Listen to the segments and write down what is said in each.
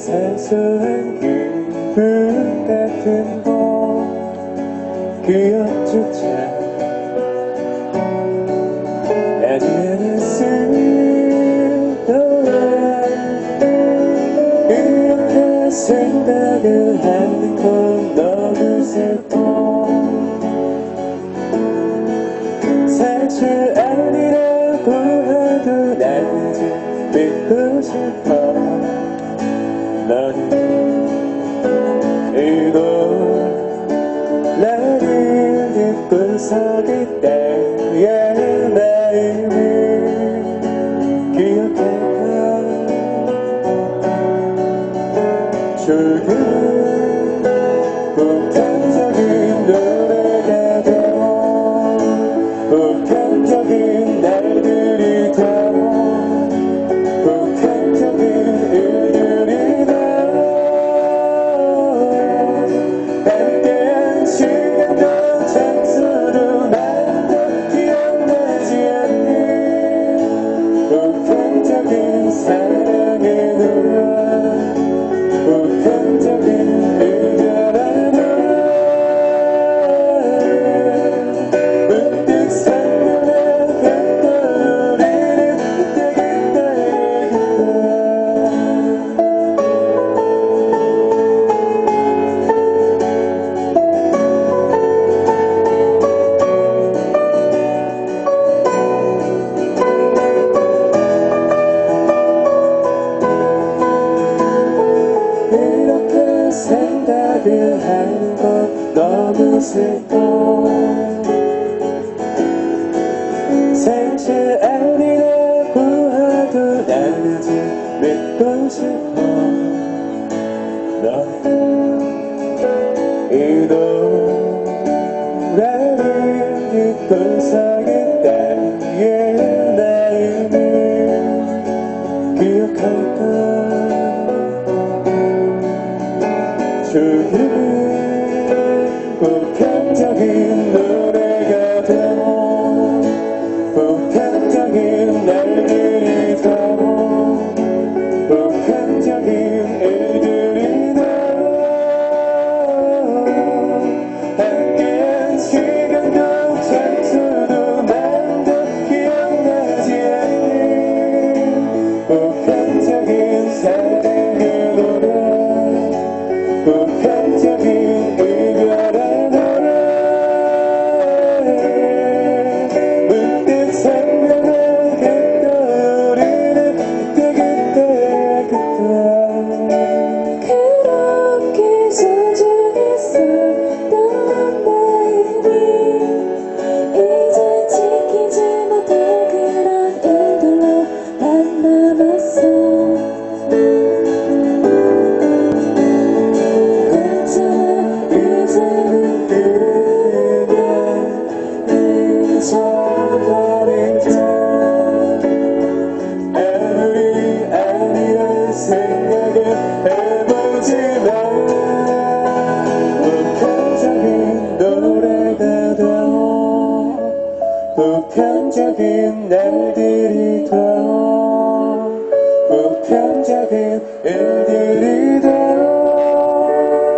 생소한 기분 같은 거 기억조차 나지 않았을거야. 이렇게 생각을 하는 건 너무 슬퍼. 사실 아니라고 해도 난 이제 믿고 싶어. 너는 이곳 나를 잊고서 그때의 마음을 기억할까. 조금 보편적인 노래가 되어 보편적인 날들이 되어 보편적인 일들이 되어 함께한 시간도 장소도 나도 기억나지 않는 보편적인 사랑의 노래 보편적인 이별의 노래 문득 생각했던 우리는 이렇게 생각을 하는 건 너무 슬퍼. 사실 아니라고 해도 난 아직 믿고 싶어. 너는 이 노래를 잊고서 그때의 마음을 기억할까. 조금 보편적인 노래가 되어 보편적인 날들이 되어 보편적인 일들이 되어 함께한 시간도 장소도 마음도 기억나지 않는 보편적인 사랑의 노래 보편적인 이별의 노래 문득 생각했던 우리는 그때 그렇게 소중했었던 마음이 이제 지키지 못할 그런 일들로 난 남았어. 보편적인 날들이 되어 보편적인 일들이 되어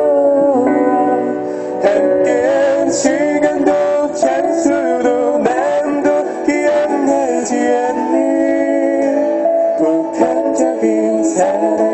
함께한 시간도 장소도 마음도 기억나지 않는 보편적인 사랑